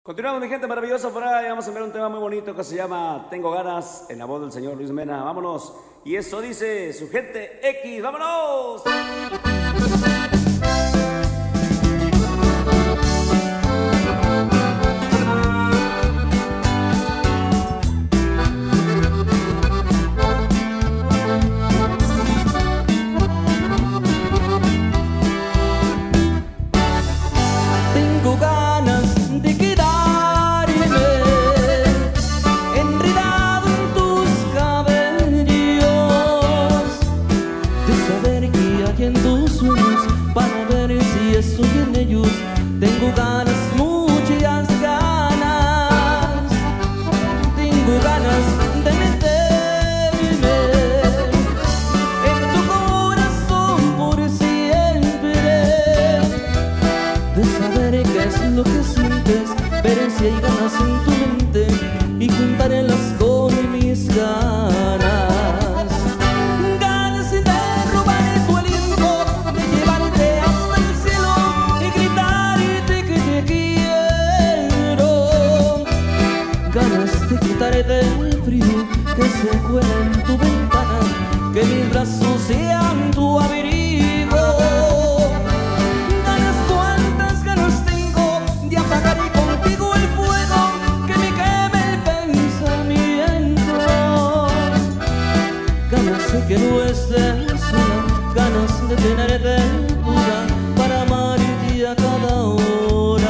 Continuamos, mi gente maravillosa, por ahí vamos a ver un tema muy bonito que se llama Tengo Ganas, en la voz del señor Luis Mena. Vámonos. Y eso dice su gente X. ¡Vámonos! Tengo ganas de quedarme enredado en tus cabellos, de saber que hay en tus sueños para ver si estoy en ellos. Tengo ganas, muchas ganas. Tengo ganas de meterme en tu corazón por siempre, de saber qué es lo que sientes, ver si hay ganas en tu mente y juntarlas con mis ganas. Ganas de robar tu aliento, de llevarte hasta el cielo y gritarte que te quiero. Ganas de quitarte el frío que se cuela en tu ventana, que mis brazos sean tu abrigo. Que no estés sola, ganas de tenerte pura para amarte a cada hora.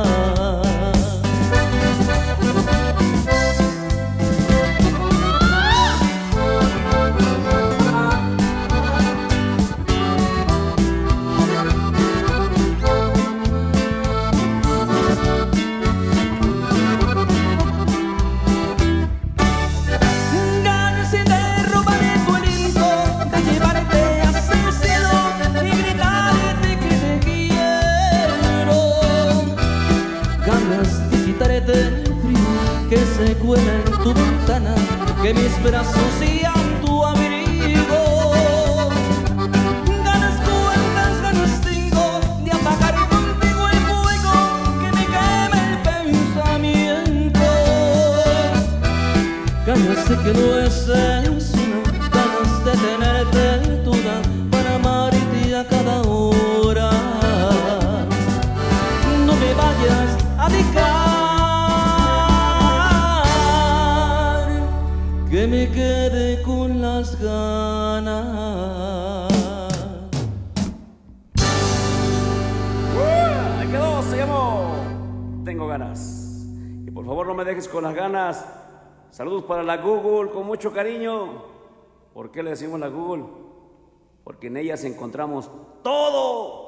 El frío que se cuela en tu ventana, que mis brazos sean tu abrigo. Ganas cuantas ganas tengo de apagar contigo el fuego que me quema el pensamiento. Ganas de que no estés sola, ganas de tenerte toda para amarte a cada hora. No me vayas a dejar que me quede con las ganas. Ahí quedó, se llamó Tengo Ganas. Y por favor no me dejes con las ganas. Saludos para la Google, con mucho cariño. ¿Por qué le decimos la Google? Porque en ellas encontramos todo.